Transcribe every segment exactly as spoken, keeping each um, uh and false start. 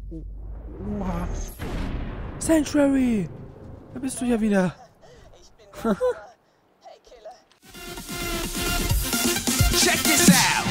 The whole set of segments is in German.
Oh, oha. Sanctuary! Da bist du ja wieder. Ich bin da. Hey, Killer. Check this out.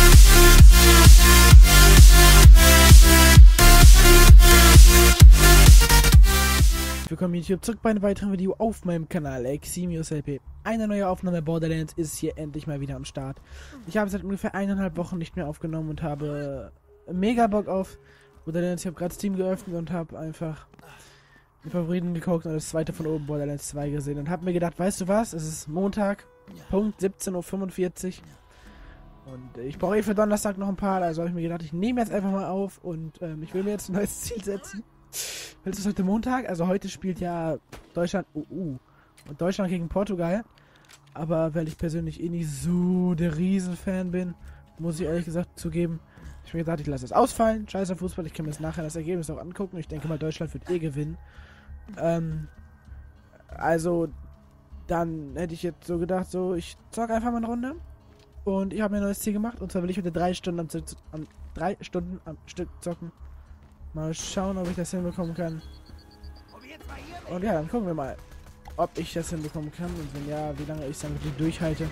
Willkommen YouTube zurück bei einem weiteren Video auf meinem Kanal XimiusLP. Eine neue Aufnahme Borderlands ist hier endlich mal wieder am Start. Ich habe seit ungefähr eineinhalb Wochen nicht mehr aufgenommen und habe mega Bock auf Borderlands. Ich habe gerade Steam geöffnet und habe einfach die Favoriten geguckt und das zweite von oben Borderlands zwei gesehen und habe mir gedacht, weißt du was, es ist Montag, Punkt siebzehn Uhr fünfundvierzig und ich brauche eh für Donnerstag noch ein paar, also habe ich mir gedacht, ich nehme jetzt einfach mal auf und ähm, ich will mir jetzt ein neues Ziel setzen. Weil es ist heute Montag, also heute spielt ja Deutschland, uh, uh, und Deutschland gegen Portugal, aber weil ich persönlich eh nicht so der Riesenfan bin, muss ich ehrlich gesagt zugeben, ich mir gedacht, ich lasse es ausfallen, scheiß auf Fußball, ich kann mir jetzt nachher das Ergebnis auch angucken, ich denke mal, Deutschland wird eh gewinnen. Ähm, also, dann hätte ich jetzt so gedacht, so, ich zock einfach mal eine Runde und ich habe mir ein neues Ziel gemacht, und zwar will ich heute drei Stunden am, am drei Stunden am Stück zocken. Mal schauen, ob ich das hinbekommen kann. Und ja, dann gucken wir mal, ob ich das hinbekommen kann. Und wenn ja, wie lange ich es dann wirklich durchhalte.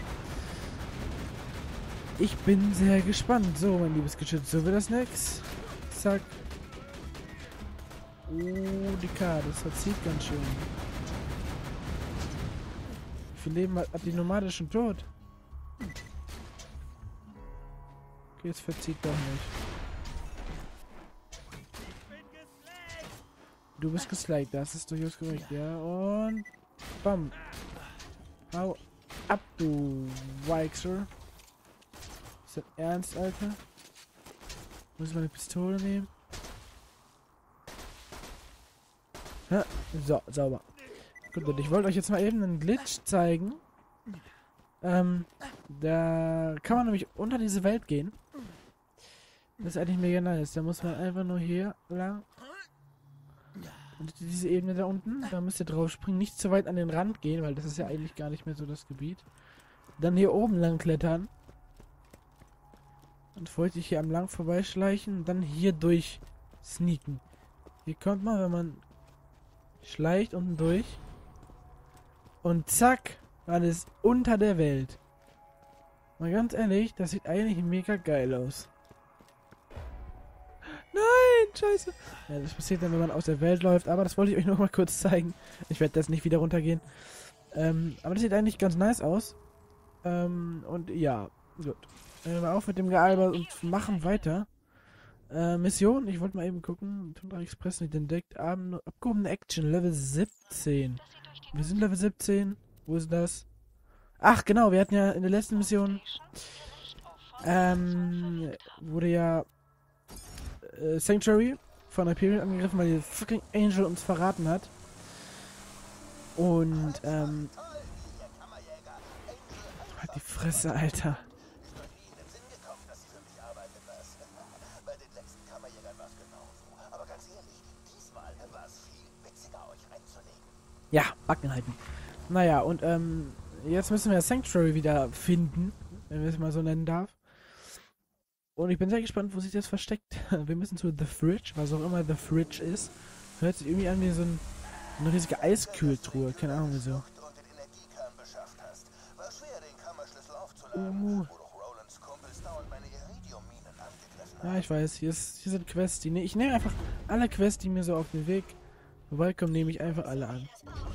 Ich bin sehr gespannt. So, mein liebes Geschütz, so wird das nix. Zack. Oh, die Karte, das verzieht ganz schön. Wie viel Leben hat, hat die Nomade schon tot? Okay, es verzieht doch nicht. Du bist gesliked, das ist durchaus korrekt, ja. Und bam. Hau ab, du Weixer. Ist das ernst, Alter? Muss ich meine Pistole nehmen? Ha, so, sauber. Gut, und ich wollte euch jetzt mal eben einen Glitch zeigen. Ähm, da kann man nämlich unter diese Welt gehen. Das ist eigentlich mega nice. Da muss man einfach nur hier lang. Und diese Ebene da unten, da müsst ihr drauf springen, nicht zu weit an den Rand gehen, weil das ist ja eigentlich gar nicht mehr so das Gebiet. Dann hier oben lang klettern. Und wollte ich hier am lang vorbeischleichen und dann hier durch sneaken. Hier kommt man, wenn man schleicht unten durch. Und zack, man ist unter der Welt. Mal ganz ehrlich, das sieht eigentlich mega geil aus. Nein, scheiße. Ja, das passiert dann, wenn man aus der Welt läuft. Aber das wollte ich euch noch mal kurz zeigen. Ich werde das nicht wieder runtergehen. Ähm, aber das sieht eigentlich ganz nice aus. Ähm, und ja, gut. Hören wir auf mit dem Gealber und machen weiter. Äh, Mission, ich wollte mal eben gucken. Tundra Express nicht entdeckt. Ab abgehobene Action, Level siebzehn. Wir sind Level siebzehn. Wo ist das? Ach, genau, wir hatten ja in der letzten Mission ähm, wurde ja Sanctuary von Hyperion angegriffen, weil die fucking Angel uns verraten hat. Und, ähm... halt die Fresse, Alter. Ja, Backen halten. Naja, und, ähm... jetzt müssen wir Sanctuary wieder finden, wenn wir es mal so nennen darf. Und ich bin sehr gespannt, wo sich das versteckt. Wir müssen zu The Fridge, was auch immer The Fridge ist. Hört sich irgendwie an wie so ein, eine riesige Eiskühltruhe. Keine Ahnung wieso. Uh. Ja, ich weiß. Hier, ist, hier sind Quests, die ne ich nehme einfach alle Quests, die mir so auf den Weg vorbeikommen, nehme ich einfach alle an.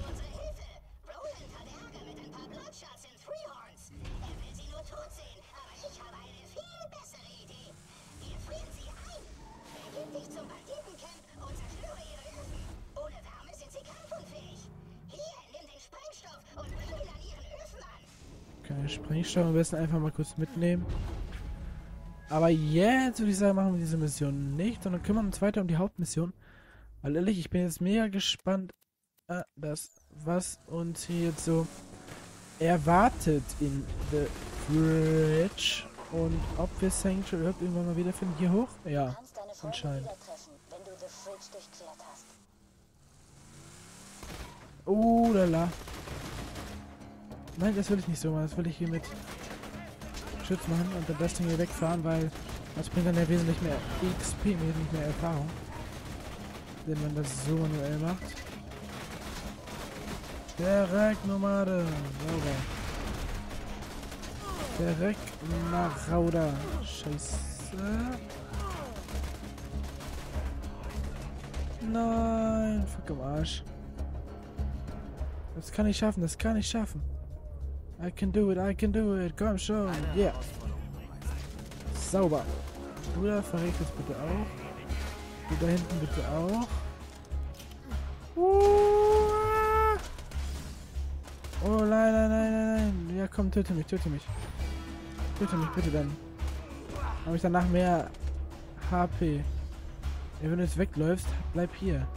Okay, Sprengstoff am besten einfach mal kurz mitnehmen. Aber jetzt würde ich sagen, machen wir diese Mission nicht, sondern kümmern uns weiter um die Hauptmission. Weil ehrlich, ich bin jetzt mega gespannt, äh, das, was uns hier jetzt so erwartet in The Fridge. Und ob wir Sanctuary überhaupt irgendwann mal wiederfinden. Hier hoch? Ja, anscheinend. Oh, lala. Nein, das will ich nicht so machen. Das will ich hier mit Schutz machen und dann das Ding hier wegfahren, weil das bringt dann ja wesentlich mehr X P, wesentlich mehr Erfahrung. wenn man das so manuell macht. Direkt Nomade. Sauber. Direkt Marauder. Scheiße. Nein. Fuck am Arsch. Das kann ich schaffen. Das kann ich schaffen. I can do it. I can do it. Komm schon. Yeah. Sauber. Du da verregt das bitte auch. Du da hinten bitte auch. Uh. Oh nein, nein, nein, nein, nein. Ja komm, töte mich, töte mich. Töte mich bitte dann. Habe ich danach mehr H P. Ja, wenn du jetzt wegläufst, bleib hier.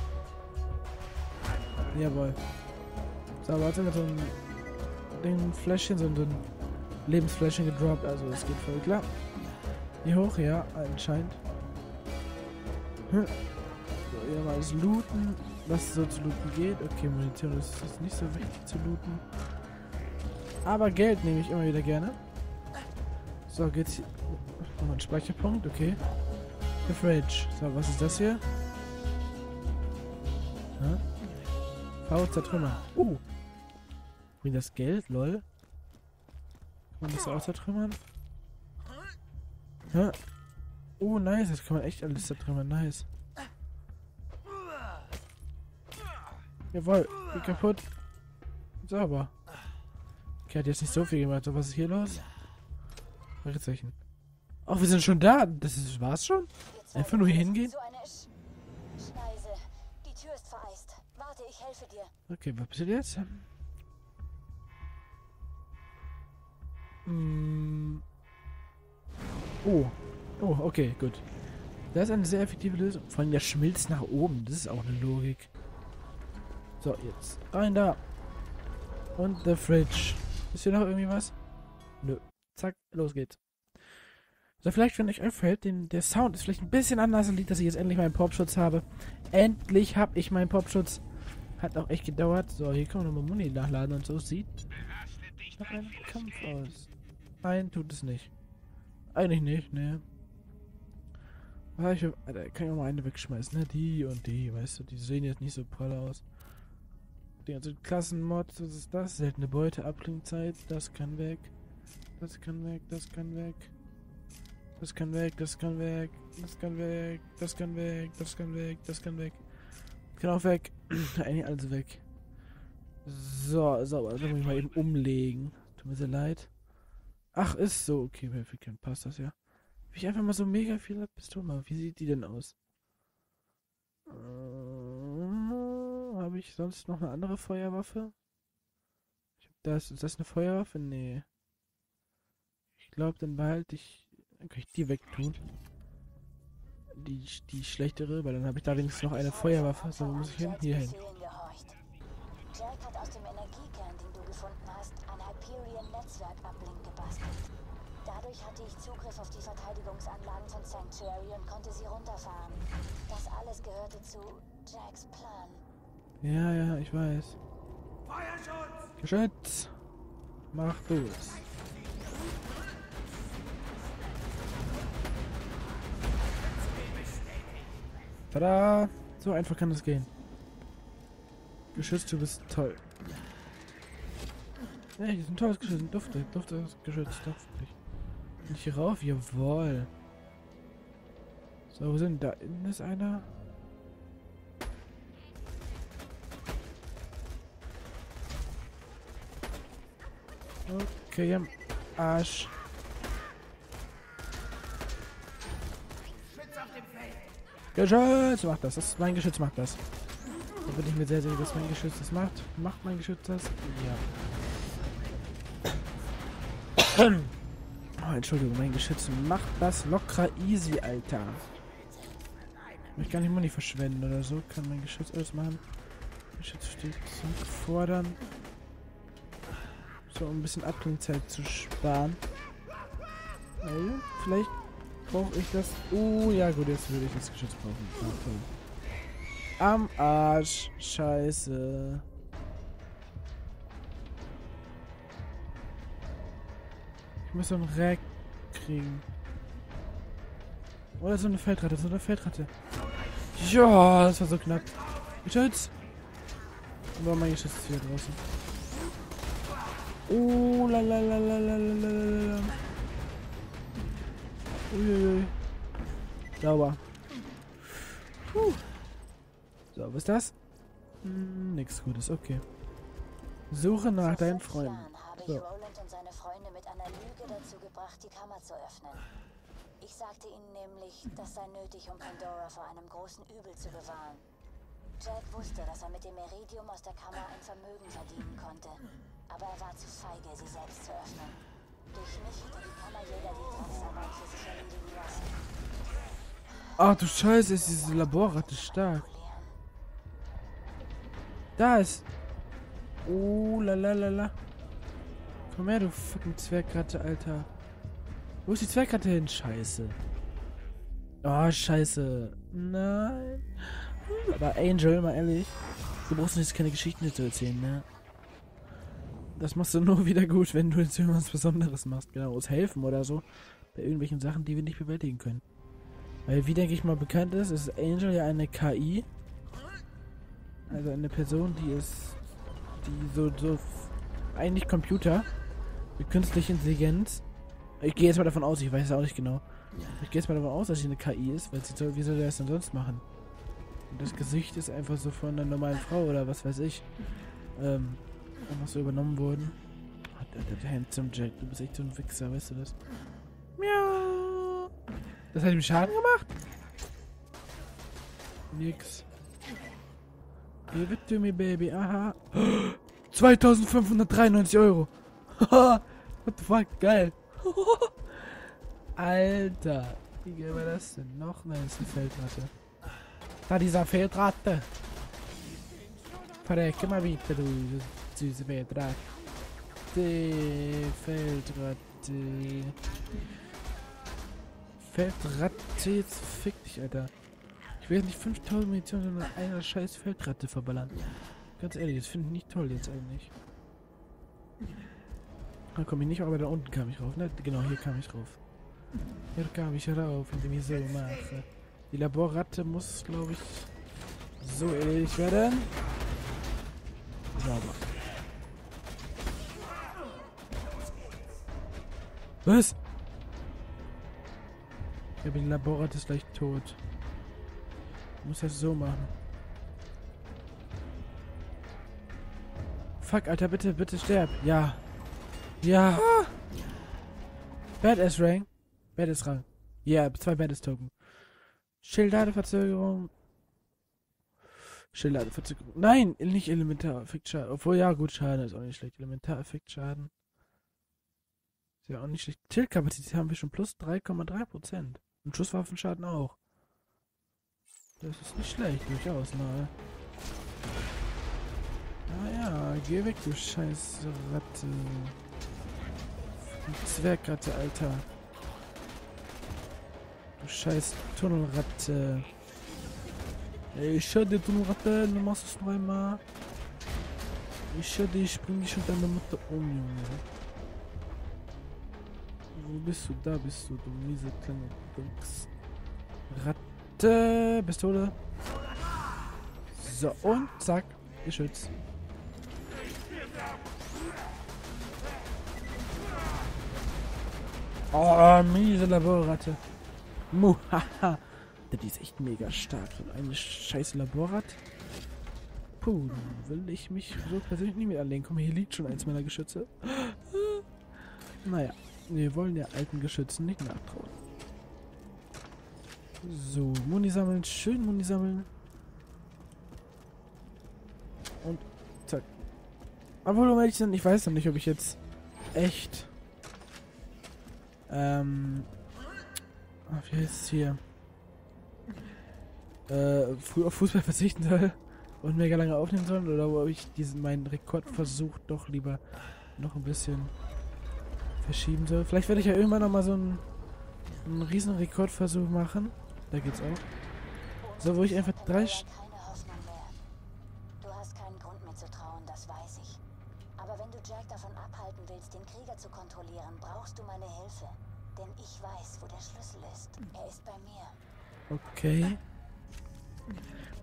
Jawohl. So, aber hat er so ein Ding, Fläschchen, so ein Lebensfläschchen gedroppt, also es geht voll klar. Hier hoch, ja, anscheinend. Hm. So, hier mal das Looten, was so zu looten geht. Okay, Munition ist, ist nicht so wichtig zu looten. Aber Geld nehme ich immer wieder gerne. So, geht's hier. Nochmal ein Speicherpunkt, okay. The Fridge. So, was ist das hier? Hm? V zertrümmern. Uh! Wie das Geld, lol. Kann man das auch zertrümmern? Hä? Oh, nice. Das kann man echt alles zertrümmern. Nice. Jawohl. Bin kaputt. Sauber. Okay, hat jetzt nicht so viel gemacht. So, was ist hier los? Fragezeichen. Oh, wir sind schon da. Das ist, war's schon? Einfach nur hier hingehen? So eine Sch Schneise. Die Tür ist vereist. Warte, ich helfe dir. Okay, was passiert jetzt? Hm. Oh. Oh, okay, gut. Das ist eine sehr effektive Lösung. Vor allem der schmilzt nach oben. Das ist auch eine Logik. So, jetzt rein da. Und the fridge. Ist hier noch irgendwie was? Nö. Zack, los geht's. So, vielleicht, wenn euch auffällt, den, der Sound ist vielleicht ein bisschen anders und liegt, dass ich jetzt endlich meinen Popschutz habe. Endlich habe ich meinen Popschutz. Hat auch echt gedauert. So, hier kann man nochmal Muni nachladen und so. Sieht nach einem Kampf aus. Nein, tut es nicht. Eigentlich nicht, ne. Was hab ich für, Alter, kann ich auch mal eine wegschmeißen, ne? Die und die, weißt du, die sehen jetzt nicht so prall aus. Die ganzen Klassenmods, was ist das? Seltene Beute, Abklingzeit, das kann weg. Das kann weg, das kann weg. Das kann weg, das kann weg, das kann weg, das kann weg, das kann weg, das kann weg. Kann auch weg. Eigentlich alles weg. So, sauber, also muss ich mal eben umlegen. Tut mir sehr leid. Ach, ist so. Okay, perfekt, dann passt das ja. Wie ich einfach mal so mega viele Pistolen. Wie sieht die denn aus? Äh, habe ich sonst noch eine andere Feuerwaffe? Ich hab das, ist das eine Feuerwaffe? Nee. Ich glaube, dann behalte ich. Dann kann ich die wegtun. Die, die schlechtere, weil dann habe ich da wenigstens noch eine Feuerwaffe. So, wo muss ich hin? Hier hin. Jack hat aus dem Energiekern, den du gefunden hast, ein Hyperion-Netzwerk-Uplink gebastelt. Dadurch hatte ich Zugriff auf die Verteidigungsanlagen von Sanctuary und konnte sie runterfahren. Das alles gehörte zu Jacks Plan. Ja, ja, ich weiß. Feuerschutz! Geschütz! Mach du es. Tada! So einfach kann es gehen. Geschütz, du bist toll. Ja, hier ist ein tolles Geschütz. Dufte, dufte, Geschütz, duftig. Bin ich hier rauf? Jawohl. So, wo sind da? Innen ist einer. Okay, am Arsch. Geschütz macht das. das. Mein Geschütz macht das. Da bin ich mir sehr sicher, dass mein Geschütz das macht. Macht mein Geschütz das? Ja. Oh, Entschuldigung, mein Geschütz macht das locker easy, Alter. Ich möchte gar nicht Muni verschwenden oder so. Kann mein Geschütz alles machen. Geschütz steht zum Fordern. So, um ein bisschen Abklingzeit zu sparen. Weil, vielleicht brauche ich das. Oh, ja gut, jetzt würde ich das Geschütz brauchen. Ja, toll. Am Arsch. Scheiße. Ich muss so einen Rack kriegen. Oder so eine Feldratte, so eine Feldratte. Ja, das war so knapp. Geschütz. Warum mein Geschütz ist hier draußen? Oh, la la la la la la la la. Uiuiui. Sauber. Puh. So, was ist das? Hm, nix Gutes, okay. Suche nach deinen Freunden. Habe ich So. Roland und seine Freunde mit einer Lüge dazu gebracht, die Kammer zu öffnen. Ich sagte ihnen nämlich, das sei nötig, um Pandora vor einem großen Übel zu bewahren. Jack wusste, dass er mit dem Meridium aus der Kammer ein Vermögen verdienen konnte. Aber er war zu feige, sie selbst zu öffnen. Durch mich hätte die Kammerjäger die Drecksarbeit für sich erledigen lassen. Ach du Scheiße, ist diese Laborratte stark. Da ist... Oh, la la la la. Komm her, du fucking Zwergratte, Alter. Wo ist die Zwergratte hin? Scheiße. Oh, scheiße. Nein. Aber Angel, mal ehrlich, du brauchst uns jetzt keine Geschichten zu erzählen, ne? Das machst du nur wieder gut, wenn du jetzt irgendwas Besonderes machst. Genau, aus helfen oder so. Bei irgendwelchen Sachen, die wir nicht bewältigen können. Weil, wie denke ich mal bekannt ist, ist Angel ja eine K I. Also eine Person, die ist... Die so... so eigentlich Computer. Mit künstlicher Intelligenz. Ich gehe jetzt mal davon aus, ich weiß es auch nicht genau. Ich gehe jetzt mal davon aus, dass sie eine K I ist, weil sie soll, wie soll der das denn sonst machen? Und das Gesicht ist einfach so von einer normalen Frau oder was weiß ich. Ähm, einfach so übernommen worden. Oh, der, der, der Handsome Jack, du bist echt so ein Wichser, weißt du das? Miau. Das hat ihm Schaden gemacht? Nix. Give it to me, baby. Aha. zweitausendfünfhundertdreiundneunzig Euro. What the fuck? Geil. Alter. Wie geil war das denn? Noch? Nein, ist eine Feldratte. Da, dieser Feldratte. Verrecke mal wieder, du süße Feldratte. Feldratte. Feldratte, jetzt fick dich, Alter. Ich will jetzt nicht fünftausend Munition, sondern eine scheiß Feldratte verballern. Ganz ehrlich, das finde ich nicht toll jetzt eigentlich. Da komme ich nicht, aber da unten kam ich rauf, ne? Genau, hier kam ich rauf. Hier kam ich rauf, indem ich so mache. Die Laborratte muss, glaube ich, so erledigt werden. Sauber. Was? Ich glaube, die Laborratte ist gleich tot. Ich muss das so machen. Fuck, Alter, bitte, bitte sterb. Ja. Ja. Badass Rang. Badass Rang. Ja, yeah, zwei Badass Token. Schildladeverzögerung. Schildladeverzögerung. Nein, nicht Elementareffektschaden. Obwohl, ja, gut, Schaden ist auch nicht schlecht. Elementareffektschaden. Ist ja auch nicht schlecht. Tiltkapazität haben wir schon plus drei Komma drei Prozent. Und Schusswaffenschaden auch. Das ist nicht schlecht, durchaus mal. Ah ja, geh weg, du scheiß Ratte. Die Zwergratte, Alter. Du scheiß Tunnelratte. Ey, ich schau dir Tunnelratte, du machst es noch einmal. Ich schau dir, ich bring dich und deine Mutter um, Junge. Wo bist du? Da bist du, du miese kleine Dings. Ratte, Pistole. So, und zack, Geschütz. Oh, miese Laborratte. Muhaha. Die ist echt mega stark. Und eine scheiß Laborratte. Puh, will ich mich so persönlich nicht mehr anlegen. Komm, hier liegt schon eins meiner Geschütze. Naja, wir wollen der alten Geschützen nicht nachtrauen. So, Muni sammeln. Schön Muni sammeln. Und zack. Obwohl, um ehrlich zu sein, ich weiß noch nicht, ob ich jetzt echt ähm ach, wie heißt es hier? Äh, früh auf Fußball verzichten soll und mega lange aufnehmen soll, oder ob ich diesen meinen Rekordversuch doch lieber noch ein bisschen verschieben soll. Vielleicht werde ich ja irgendwann noch mal so einen, einen riesen Rekordversuch machen. Da geht's auch. So, wo ich einfach drei... St keine Hoffnung mehr. Du hast keinen Grund mehr zu trauen, das weiß ich. Aber wenn du Jack davon abhalten willst, den Krieger zu kontrollieren, brauchst du meine Hilfe. Denn ich weiß, wo der Schlüssel ist. Er ist bei mir. Okay.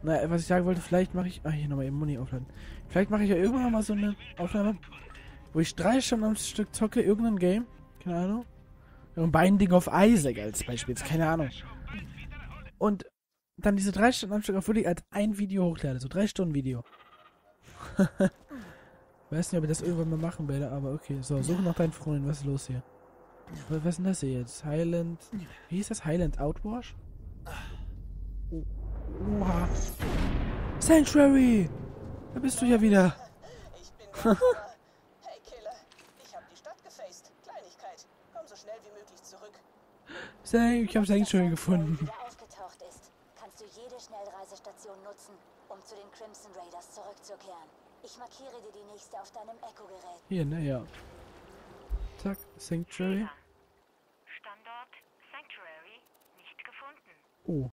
Naja, was ich sagen wollte, vielleicht mache ich... Ah, hier nochmal eben Muni aufladen. Vielleicht mache ich ja irgendwann mal so eine Aufnahme, wo ich drei Stunden am Stück zocke, irgendein Game. Keine Ahnung. Und Binding of Isaac als Beispiel, jetzt keine Ahnung. Und dann diese drei Stunden am Stück auch wirklich als ein Video hochlade. So drei Stunden Video. Weiß nicht, ob ich das irgendwann mal machen werde, aber okay. So, suche nach deinen Freunden. Was ist los hier? Was, was ist denn das hier jetzt? Highland... Wie hieß das? Highland Outwash? Oh. Oha. Sanctuary! Da bist du ja wieder. Ich bin der Hammer. Hey Killer, ich hab die Stadt gefaced. Kleinigkeit. Komm so schnell wie möglich zurück. Sang, ich hab Sanctuary gefunden. wieder aufgetaucht ist, kannst du jede Schnellreisestation nutzen, um zu den Crimson Raiders zurückzukehren. Ich markiere dir die nächste auf deinem Echo-Gerät. Hier, ne, ja. Zack, Sanctuary. Standort Sanctuary nicht gefunden. Oh,